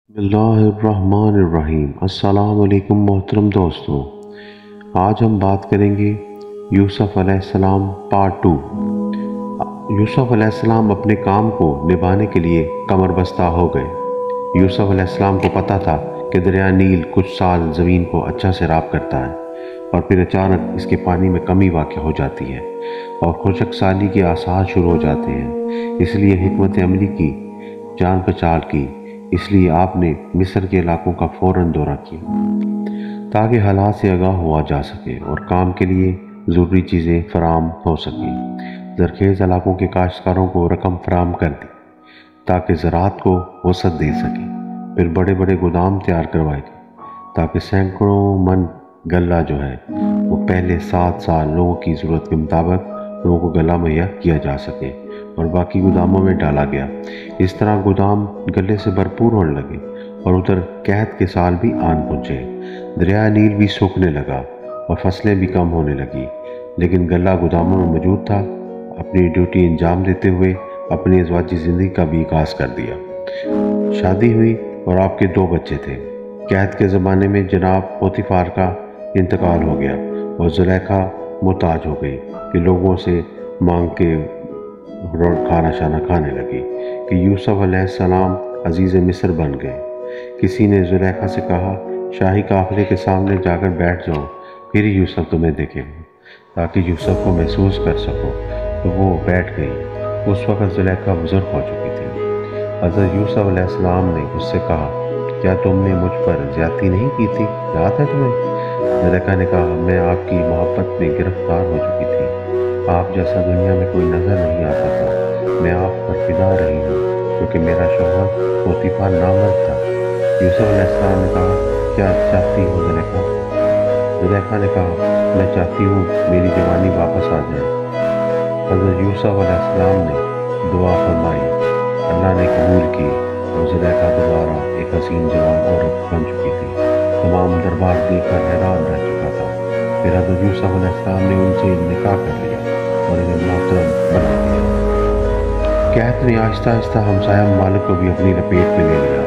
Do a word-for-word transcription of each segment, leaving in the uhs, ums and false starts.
بسم اللہ الرحمن الرحیم۔ السلام علیکم محترم دوستو، آج ہم بات کریں گے یوسف علیہ السلام پارٹ ٹو۔ یوسف علیہ السلام اپنے کام کو نبھانے کے لیے کمر بستہ ہو گئے۔ یوسف علیہ السلام کو پتہ تھا کہ دریا نیل کچھ سال زمین کو اچھا سیراب کرتا ہے اور پھر اچانک اس کے پانی میں کمی واقع ہو جاتی ہے اور خشک سالی کے آثار شروع ہو جاتے ہیں۔ اس لیے حکمت عملی کی، جان کا چال کی۔ اس لیے آپ نے مصر کے علاقوں کا فوراً دورہ کیا تاکہ حالات سے آگاہ ہوا جا سکے اور کام کے لیے ضروری چیزیں فراہم ہو سکیں۔ زرخیز علاقوں کے کاشتکاروں کو رقم فراہم کر دی تاکہ زراعت کو وسعت دے سکیں۔ پھر بڑے بڑے گودام تیار کروائے گئے تاکہ سینکڑوں من غلہ جو ہے وہ پہلے سات سال لوگوں کی ضرورت کے مطابق لوگوں کو غلہ مہیا کیا جا سکے اور باقی گوداموں میں ڈالا گیا۔ اس طرح گودام غلے سے بھرپور ہونے لگے اور ادھر قحط کے سال بھی آن پہنچے۔ دریا نیل بھی سوکھنے لگا اور فصلیں بھی کم ہونے لگی، لیکن غلہ گوداموں میں موجود تھا۔ اپنی ڈیوٹی انجام دیتے ہوئے اپنی ازواجی زندگی کا بھی آغاز کر دیا۔ شادی ہوئی اور آپ کے دو بچے تھے۔ قحط کے زمانے میں جناب پوتیفار کا انتقال ہو گیا اور زلیخا محتاج ہو گئی کہ لوگوں سے مانگ کے کھانا شانا کھانے لگی کہ یوسف علیہ السلام عزیز مصر بن گئے۔ کسی نے زلیخا سے کہا، شاہی قافلے کے سامنے جا کر بیٹھ جاؤ، پھر ہی یوسف تمہیں دیکھے گا تاکہ یوسف کو محسوس کر سکو۔ تو وہ بیٹھ گئی۔ اس وقت زلیخا بزرگ ہو چکی تھی۔ حضرت یوسف علیہ السلام نے اس سے کہا، کیا تم نے مجھ پر زیادتی نہیں کی تھی؟ یاد ہے تمہیں؟ زلیخا نے کہا، میں آپ کی محبت میں گرفتار ہو چکی تھی۔ آپ جیسا دنیا میں کوئی نظر نہیں آتا تھا۔ میں آپ پر فدا رہی ہوں کیونکہ میرا شوہر پوتیفار نامرد تھا۔ یوسف علیہ السلام نے کہا، کیا چاہتی ہو زلیخا؟ زلیخا نے کہا، میں چاہتی ہوں میری جوانی واپس آ جائے۔ حضرت یوسف علیہ السلام نے دعا فرمائی، اللہ نے قبول کی اور زلیخا دوبارہ ایک حسین جوان عورت بن چکی تھی۔ تمام دربار دیکھ کر حیران رہ چکا تھا۔ پھر حضرت یوسف علیہ السلام نے ان سے نکاح کر لیا اور انہیں محترم بنا دیا۔ قحط نے آہستہ آہستہ ہمسایہ ممالک کو بھی اپنی لپیٹ میں لے لیا۔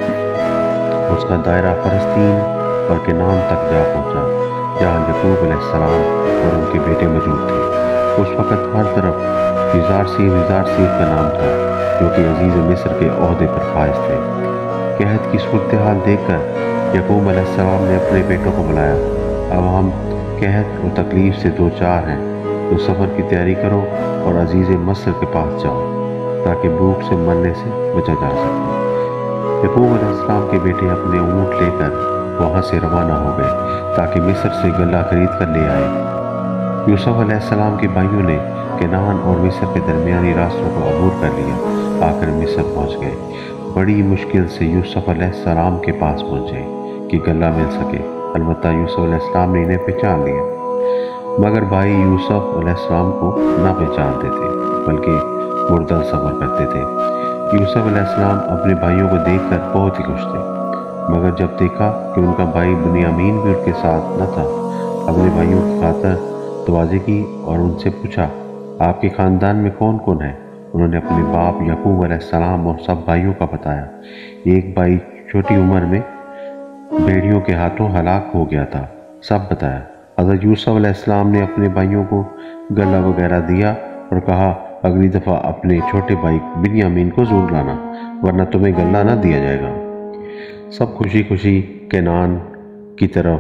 اس کا دائرہ فلسطین اور کنعان تک جا پہنچا جہاں یعقوب علیہ السلام اور ان کے بیٹے موجود تھے۔ اس وقت ہر طرف یزارسیب یزارسیب کا نام تھا جو کہ عزیز مصر کے عہدے پر فائز تھے۔ قحط کی صورتحال دیکھ کر یعقوب علیہ السلام نے اپنے بیٹوں کو بلایا، اب ہم قحط اور تکلیف سے دو چار ہیں، تو سفر کی تیاری کرو اور عزیز مصر کے پاس جاؤ تاکہ بھوک سے مرنے سے بچا جا سکے۔ یعقوب علیہ السلام کے بیٹے اپنے اونٹ لے کر وہاں سے روانہ ہو گئے تاکہ مصر سے غلہ خرید کر لے آئے۔ یوسف علیہ السلام کے بھائیوں نے کنعان اور مصر کے درمیانی راستوں کو عبور کر لیا، آ کر مصر پہنچ گئے۔ بڑی مشکل سے یوسف علیہ السلام کے پاس پہنچے کہ غلہ مل سکے۔ البتہ یوسف علیہ السلام نے انہیں پہچان لیا، مگر بھائی یوسف علیہ السلام کو نہ پہچانتے تھے بلکہ مردل صبر کرتے تھے۔ یوسف علیہ السلام اپنے بھائیوں کو دیکھ کر بہت ہی خوش تھے، مگر جب دیکھا کہ ان کا بھائی بنیامین بھی ان کے ساتھ نہ تھا، اپنے بھائیوں کی خاطر تواضع کی اور ان سے پوچھا، آپ کے خاندان میں کون کون ہے؟ انہوں نے اپنے باپ یعقوب علیہ السلام اور سب بھائیوں کا بتایا۔ ایک بھائی چھوٹی عمر میں بھیڑیوں کے ہاتھوں ہلاک ہو گیا تھا، سب بتایا۔ حضرت یوسف علیہ السلام نے اپنے بھائیوں کو غلہ وغیرہ دیا اور کہا، اگلی دفعہ اپنے چھوٹے بھائی بنیامین کو ضرور لانا ورنہ تمہیں غلہ نہ دیا جائے گا۔ سب خوشی خوشی کنعان کی طرف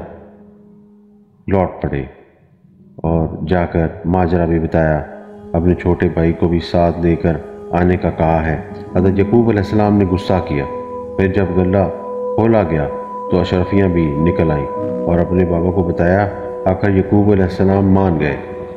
لوٹ پڑے اور جا کر ماجرا بھی بتایا، اپنے چھوٹے بھائی کو بھی ساتھ لے کر آنے کا کہا ہے۔ حضرت یعقوب علیہ السلام نے غصہ کیا۔ پھر جب غلہ کھولا گیا تو اشرفیاں بھی نکل آئیں اور اپنے بابا کو بتایا۔ آخر یعقوب علیہ السلام مان گئے۔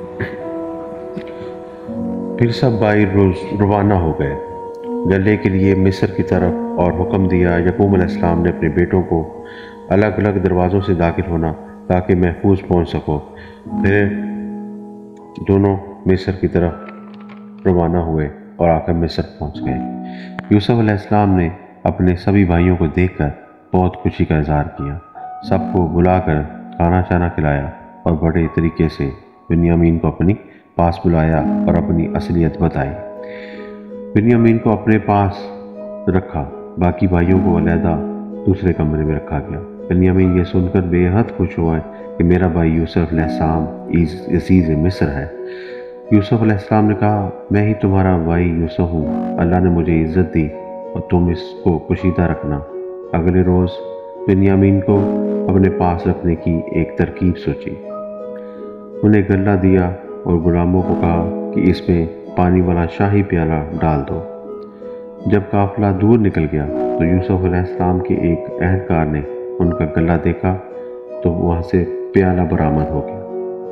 پھر سب بھائی روانہ ہو گئے غلے کے لیے مصر کی طرف اور حکم دیا، یعقوب علیہ السلام نے اپنے بیٹوں کو الگ الگ دروازوں سے داخل ہونا تاکہ محفوظ پہنچ سکو۔ پھر دونوں مصر کی طرف روانہ ہوئے اور آ کر مصر پہنچ گئے۔ یوسف علیہ السلام نے اپنے سبھی بھائیوں کو دیکھ کر بہت خوشی کا اظہار کیا، سب کو بلا کر کھانا شانا کھلایا اور بڑے طریقے سے بنیامین کو اپنی پاس بلایا اور اپنی اصلیت بتائی۔ بنیامین کو اپنے پاس رکھا، باقی بھائیوں کو علیحدہ دوسرے کمرے میں رکھا گیا۔ بنیامین یہ سن کر بے حد خوش ہوا کہ میرا بھائی یوسف علیہ السلام عزیز مصر ہے۔ یوسف علیہ السلام نے کہا، میں ہی تمہارا بھائی یوسف ہوں، اللہ نے مجھے عزت دی اور تم اس کو پوشیدہ رکھنا۔ اگلے روز بنیامین کو اپنے پاس رکھنے کی ایک ترکیب سوچی۔ انہیں غلہ دیا اور غلاموں کو کہا کہ اس میں پانی والا شاہی پیالہ ڈال دو۔ جب قافلہ دور نکل گیا تو یوسف علیہ السلام کے ایک اہلکار نے ان کا غلہ دیکھا تو وہاں سے پیالہ برآمد ہو گیا۔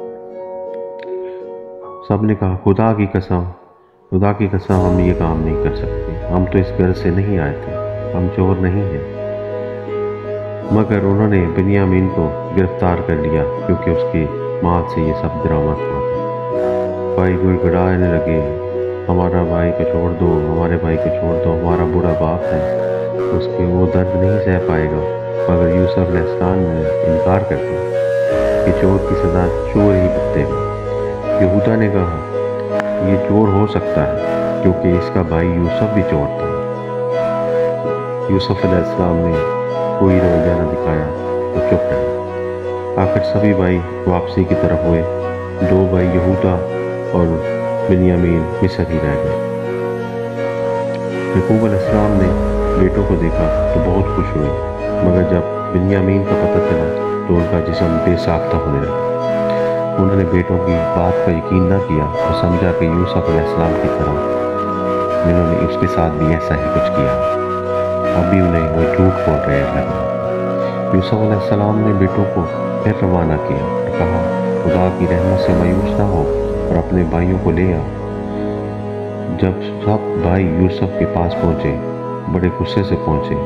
سب نے کہا، خدا کی قسم خدا کی قسم ہم یہ کام نہیں کر سکتے، ہم تو اس گھر سے نہیں آئے تھے، ہم چور نہیں ہیں۔ مگر انہوں نے بنیامین کو گرفتار کر لیا کیونکہ اس کے مال سے یہ سب برآمد ہوا تھا۔ بھائی گڑ گڑانے لگے، ہمارا بھائی کو چھوڑ دو، ہمارے بھائی کو چھوڑ دو، ہمارا بوڑھا باپ ہے، اس کے وہ درد نہیں سہ پائے گا۔ مگر یوسف علیہ السلام نے انکار کر دیا کہ چور کی سزا چور ہی دے گا۔ یہودا نے کہا، یہ چور ہو سکتا ہے کیونکہ اس کا بھائی یوسف بھی چور تھا۔ یوسف علیہ السلام نے کوئی رویہ نہ دکھایا تو چپ رہے۔ آخر سبھی بھائی واپسی کی طرف ہوئے، دو بھائی یہودا اور بنیامین مصر ہی رہ گئے۔ یعقوب علیہ السلام نے بیٹوں کو دیکھا تو بہت خوش ہوئے، مگر جب بنیامین کا پتہ چلا تو ان کا جسم بے ساختہ ہونے لگا۔ انہوں نے بیٹوں کی بات کا یقین نہ کیا اور سمجھا کہ یوسف علیہ السلام کی طرح انہوں نے اس کے ساتھ بھی ایسا ہی کچھ کیا۔ اب بھی انہیں وہ جھوٹ بول رہے لگا۔ یوسف علیہ السلام نے بیٹوں کو پھر روانہ کیا اور کہا، خدا کی رحمت سے مایوس نہ ہو اور اپنے بھائیوں کو لے آؤ۔ جب سب بھائی یوسف کے پاس پہنچے، بڑے غصے سے پہنچے،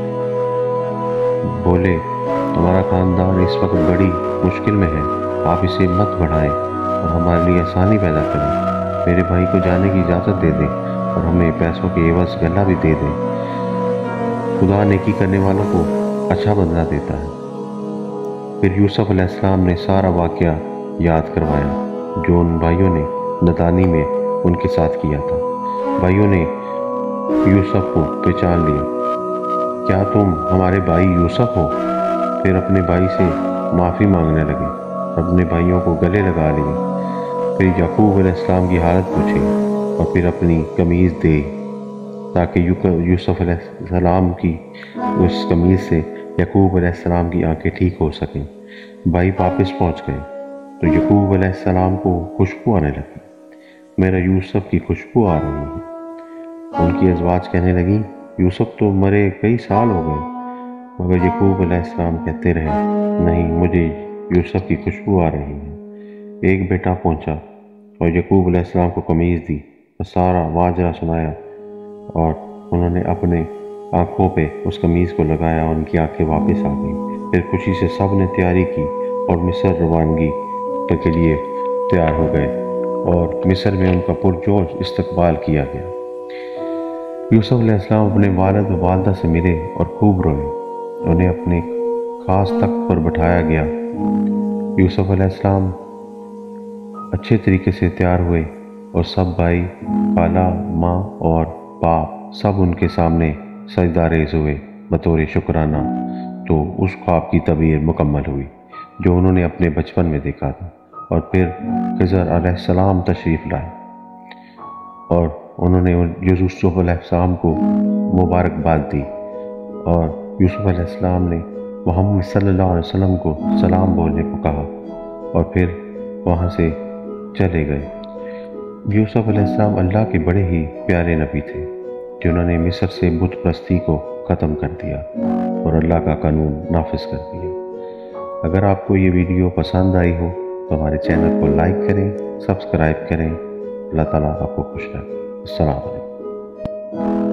بولے، ہمارا خاندان اس وقت بڑی مشکل میں ہے، آپ اسے مت بڑھائیں اور ہمارے لیے آسانی پیدا کریں۔ میرے بھائی کو جانے کی اجازت دے دیں اور ہمیں پیسوں کے عوض غلہ بھی دے دیں۔ خدا نیکی کرنے والوں کو اچھا بدلہ دیتا ہے۔ پھر یوسف علیہ السلام نے سارا واقعہ یاد کروایا جو ان بھائیوں نے نادانی میں ان کے ساتھ کیا تھا۔ بھائیوں نے یوسف کو پہچان لیا۔ کیا تم ہمارے بھائی یوسف ہو؟ پھر اپنے بھائی سے معافی مانگنے لگے، اپنے بھائیوں کو گلے لگا لیے۔ پھر یعقوب علیہ السلام کی حالت پوچھی اور پھر اپنی قمیض دے تاکہ یوسف علیہ السلام کی اس قمیض سے یعقوب علیہ السلام کی آنکھیں ٹھیک ہو سکیں۔ بھائی واپس پہنچ گئے تو یعقوب علیہ السلام کو خوشبو آنے لگی۔ میرا یوسف کی خوشبو آ رہی ہے۔ ان کی ازواج کہنے لگیں، یوسف تو مرے کئی سال ہو گئے۔ مگر یعقوب علیہ السلام کہتے رہے، نہیں، مجھے یوسف کی خوشبو آ رہی ہے۔ ایک بیٹا پہنچا اور یعقوب علیہ السلام کو قمیض دی اور سارا ماجرا سنایا، اور انہوں نے اپنے آنکھوں پہ اس قمیض کو لگایا اور ان کی آنکھیں واپس آ گئیں۔ پھر خوشی سے سب نے تیاری کی اور مصر روانگی کے لیے تیار ہو گئے اور مصر میں ان کا پرجوش استقبال کیا گیا۔ یوسف علیہ السلام اپنے والد و والدہ سے ملے اور خوب روئے۔ انہیں اپنے خاص تخت پر بٹھایا گیا۔ یوسف علیہ السلام اچھے طریقے سے تیار ہوئے اور سب بھائی، خالہ، ماں اور باپ سب ان کے سامنے سجدہ ریز ہوئے بطور شکرانہ۔ تو اس خواب کی تعبیر مکمل ہوئی جو انہوں نے اپنے بچپن میں دیکھا تھا، اور پھر خضر علیہ السلام تشریف لائے اور انہوں نے یوسف علیہ السلام کو مبارکباد دی، اور یوسف علیہ السلام نے محمد صلی اللہ علیہ وسلم کو سلام بولنے کو کہا اور پھر وہاں سے چلے گئے۔ یوسف علیہ السلام اللہ کے بڑے ہی پیارے نبی تھے جنہوں نے مصر سے بت پرستی کو ختم کر دیا اور اللہ کا قانون نافذ کر دیا۔ اگر آپ کو یہ ویڈیو پسند آئی ہو تو ہمارے چینل کو لائک کریں، سبسکرائب کریں۔ اللہ تعالیٰ آپ کو خوش رکھے۔ السلام علیکم۔